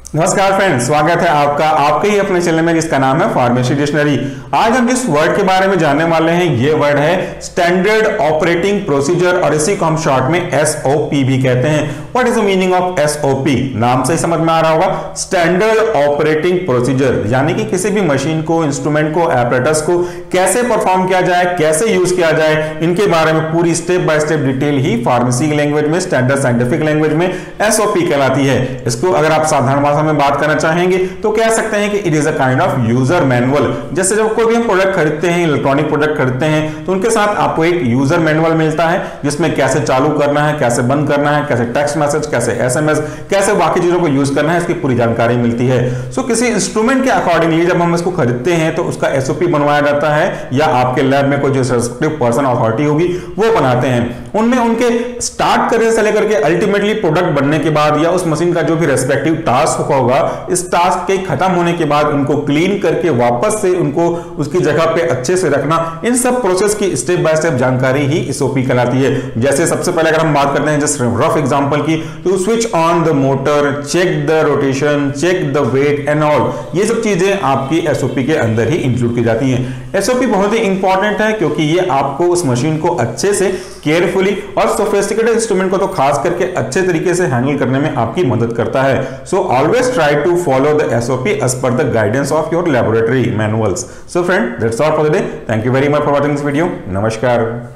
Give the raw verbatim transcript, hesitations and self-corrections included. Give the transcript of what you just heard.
नमस्कार फ्रेंड्स, स्वागत है आपका आपके ही अपने चैनल में जिसका नाम है फार्मेसी डिक्शनरी। आज हम जिस वर्ड के बारे में जानने वाले हैं ये वर्ड है स्टैंडर्ड ऑपरेटिंग प्रोसीजर, और इसी को हम शॉर्ट में एसओपी भी कहते हैं। What is the meaning of SOP? नाम से ही समझ में आ रहा होगा, स्टैंडर्ड ऑपरेटिंग प्रोसीजर, यानी कि किसी भी मशीन को, इंस्ट्रूमेंट को, एपरेटस को कैसे परफॉर्म किया जाए, कैसे यूज किया जाए, इनके बारे में पूरी स्टेप बाय स्टेप डिटेल ही फार्मेसी की लैंग्वेज में, स्टैंडर्ड साइंटिफिक लैंग्वेज में एसओपी कहलाती है। इसको अगर आप साधारण भाषा में बात करना चाहेंगे तो कह सकते हैं कि it is a kind of user manual. जैसे जब कोई भी हम प्रोडक्ट खरीदते हैं, इलेक्ट्रॉनिक प्रोडक्ट खरीदते हैं, तो उनके साथ आपको एक यूजर मैनुअल मिलता है जिसमें कैसे चालू करना है, कैसे बंद करना है, कैसे टेक्स्ट मैसेज, कैसे एसएमएस, कैसे बाकी चीजों को यूज करना है, इसकी पूरी जानकारी मिलती है। सो so, किसी इंस्ट्रूमेंट के अकॉर्डिंगली जब हम इसको खरीदते हैं तो उसका एसओपी बनवाया जाता है, या आपके लैब में कोई जो रेस्पेक्टिव पर्सन अथॉरिटी होगी वो बनाते हैं। उनमें उनके स्टार्ट करने से लेकर के अल्टीमेटली प्रोडक्ट बनने के बाद, या उस मशीन का जो भी रेस्पेक्टिव टास्क होगा, इस टास्क के खत्म होने के बाद उनको क्लीन करके वापस से उनको उसकी जगह पे अच्छे से रखना, इन सब प्रोसेस की स्टेप बाय स्टेप जानकारी ही एसओपी कहलाती है। जैसे सबसे पहले अगर हम बात करते हैं जस्ट रफ एग्जांपल की, तो switch on the motor, check the rotation, check the weight and all, ये सब चीजें आपकी एसओपी के अंदर ही इंक्लूड की जाती हैं। एसओपी बहुत ही इंपॉर्टेंट है क्योंकि ये आपको उस मशीन को अच्छे से, केयरफुली और सोफिस्टिकेटेड इंस्ट्रूमेंट को तो खास करके अच्छे तरीके से हैंडल करने में आपकी मदद करता है। So always try to follow the S O P as per the guidance of your laboratory manuals. So friend, that's all for the day. Thank you very much for watching this video. Namaskar.